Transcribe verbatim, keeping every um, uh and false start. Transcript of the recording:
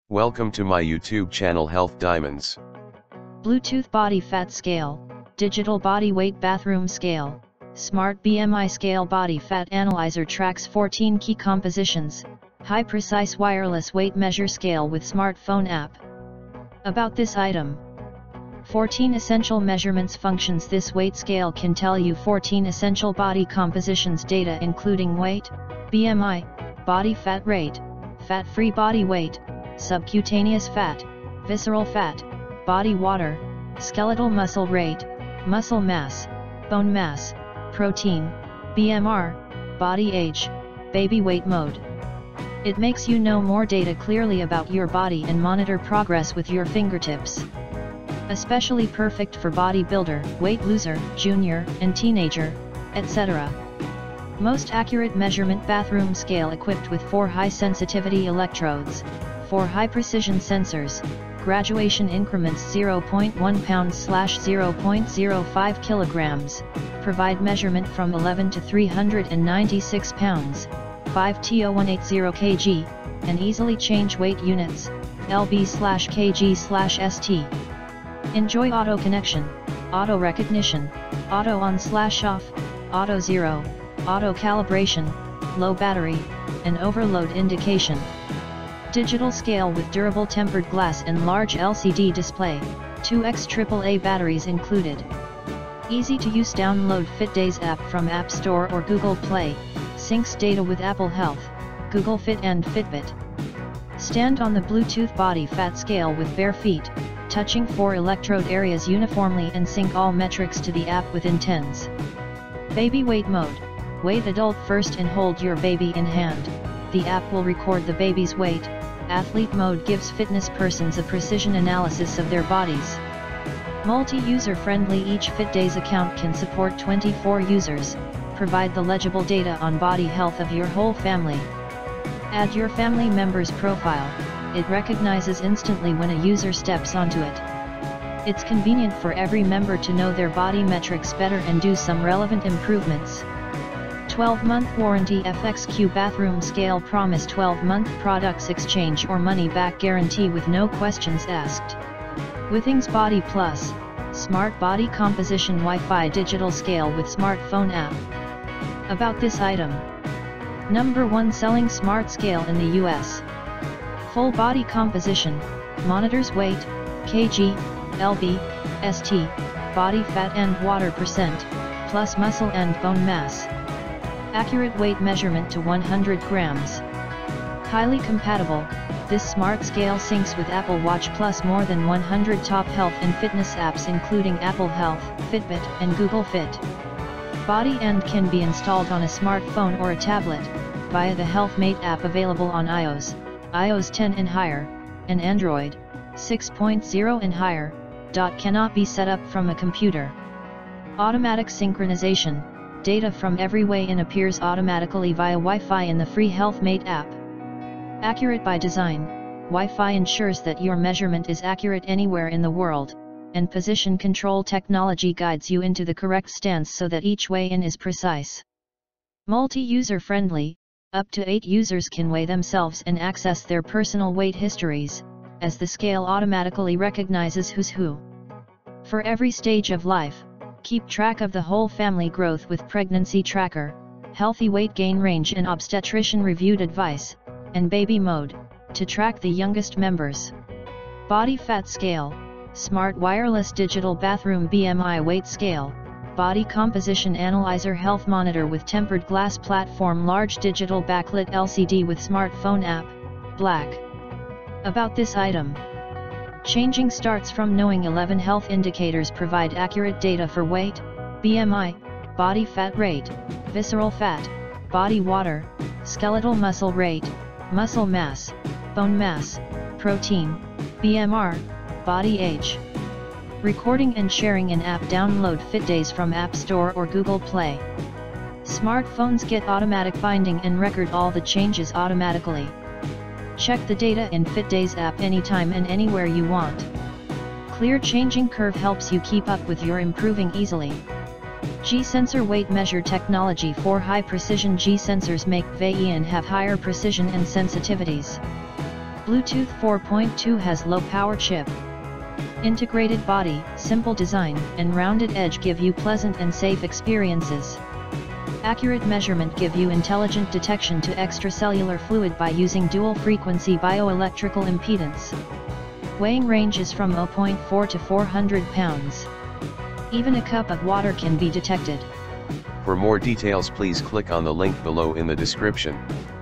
Welcome to my YouTube channel Health Diamonds. Bluetooth Body Fat Scale, Digital Body Weight Bathroom Scale, Smart B M I Scale Body Fat Analyzer tracks fourteen key compositions, high precise wireless weight measure scale with smartphone app. About this item. fourteen essential measurements functions. This weight scale can tell you fourteen essential body compositions data including weight, B M I, body fat rate, fat-free body weight, subcutaneous fat, visceral fat, body water, skeletal muscle rate, muscle mass, bone mass, protein, B M R, body age, baby weight mode. It makes you know more data clearly about your body and monitor progress with your fingertips. Especially perfect for bodybuilder, weight loser, junior, and teenager, et cetera. Most accurate measurement bathroom scale equipped with four high-sensitivity electrodes, four high-precision sensors, graduation increments zero point one pounds slash zero point zero five kilograms, provide measurement from eleven to three hundred ninety-six pounds, five to one hundred eighty kilograms, and easily change weight units, lb slash kg slash st. Enjoy auto connection, auto recognition, auto on slash off, auto zero, auto calibration, low battery, and overload indication. Digital scale with durable tempered glass and large L C D display, two X triple A batteries included. Easy to use. Download FitDays app from App Store or Google Play, syncs data with Apple Health, Google Fit and Fitbit. Stand on the Bluetooth Body Fat Scale with bare feet, touching four electrode areas uniformly and sync all metrics to the app within tens. Baby weight mode. Weight adult first and hold your baby in hand. The app will record the baby's weight. Athlete mode gives fitness persons a precision analysis of their bodies. Multi-user friendly. Each FitDays account can support twenty-four users. Provide the legible data on body health of your whole family. Add your family member's profile. It recognizes instantly when a user steps onto it. It's convenient for every member to know their body metrics better and do some relevant improvements. twelve month warranty. F X Q Bathroom Scale promise twelve month products exchange or money back guarantee with no questions asked. Withings Body Plus, Smart Body Composition Wi-Fi Digital Scale with Smartphone app. About this item. Number one selling smart scale in the U S. Full body composition, monitors weight, kg, lb, st, body fat and water percent, plus muscle and bone mass. Accurate weight measurement to one hundred grams. Highly compatible, this smart scale syncs with Apple Watch plus more than one hundred top health and fitness apps including Apple Health, Fitbit, and Google Fit. Body and can be installed on a smartphone or a tablet, via the HealthMate app available on iOS, iOS ten and higher, and Android, six point oh and higher. Cannot be set up from a computer. Automatic synchronization. Data from every weigh-in appears automatically via Wi-Fi in the free HealthMate app. Accurate by design, Wi-Fi ensures that your measurement is accurate anywhere in the world, and position control technology guides you into the correct stance so that each weigh-in is precise. Multi-user friendly, up to eight users can weigh themselves and access their personal weight histories, as the scale automatically recognizes who's who. For every stage of life, keep track of the whole family growth with Pregnancy Tracker, healthy weight gain range and obstetrician reviewed advice, and baby mode, to track the youngest members. Body Fat Scale, Smart Wireless Digital Bathroom B M I Weight Scale, Body Composition Analyzer Health Monitor with Tempered Glass Platform Large Digital Backlit L C D with Smartphone app, black. About this item. Changing starts from knowing eleven health indicators provide accurate data for weight, B M I, body fat rate, visceral fat, body water, skeletal muscle rate, muscle mass, bone mass, protein, B M R, body age. Recording and sharing in app. Download FitDays from App Store or Google Play. Smartphones get automatic binding and record all the changes automatically. Check the data in FitDays app anytime and anywhere you want. Clear changing curve helps you keep up with your improving easily. G-Sensor weight measure technology. For high precision G-sensors make weigh-in have higher precision and sensitivities. Bluetooth four point two has low power chip. Integrated body, simple design, and rounded edge give you pleasant and safe experiences. Accurate measurement give you intelligent detection to extracellular fluid by using dual-frequency bioelectrical impedance. Weighing range is from zero point four to four hundred pounds. Even a cup of water can be detected. For more details, please click on the link below in the description.